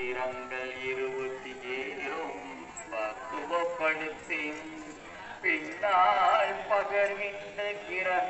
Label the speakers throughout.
Speaker 1: திறங்கள் 27 பக்குவப்படுத்தி பின்னால் பகர்கின்ற கிரக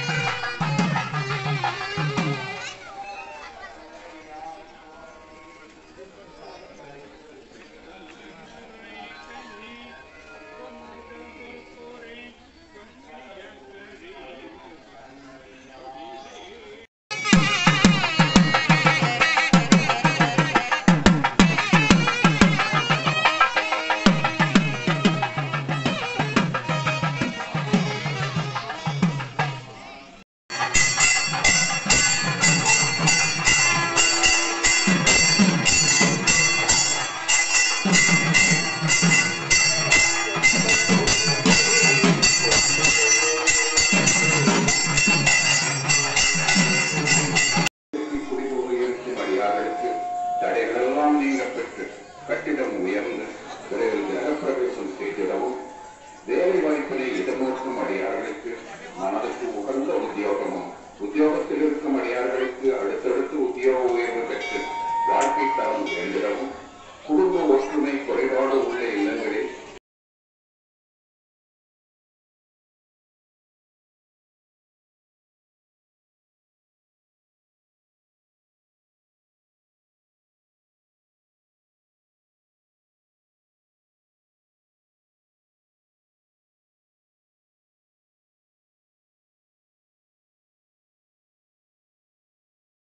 Speaker 2: தடைகளெல்லாம் நீங்கப்பெற்று கட்டிடம் உயர்ந்து விரைவில் கிரகப்பிரவேசம் செய்திடவும் வேலை வாய்ப்பினை இடநோக்கும் அடியார்களுக்கு மனதுக்கு உகந்த உத்தியோகமும் உத்தியோகத்தில் இருக்கும் அடியார்களுக்கு அடுத்தடுத்து உத்தியோக உயர்வு பெற்று வாழ்க்கை தரம் உயர்ந்திடவும் குடும்ப ஒற்றுமை குறைபாடு உள்ள இல்லங்களில்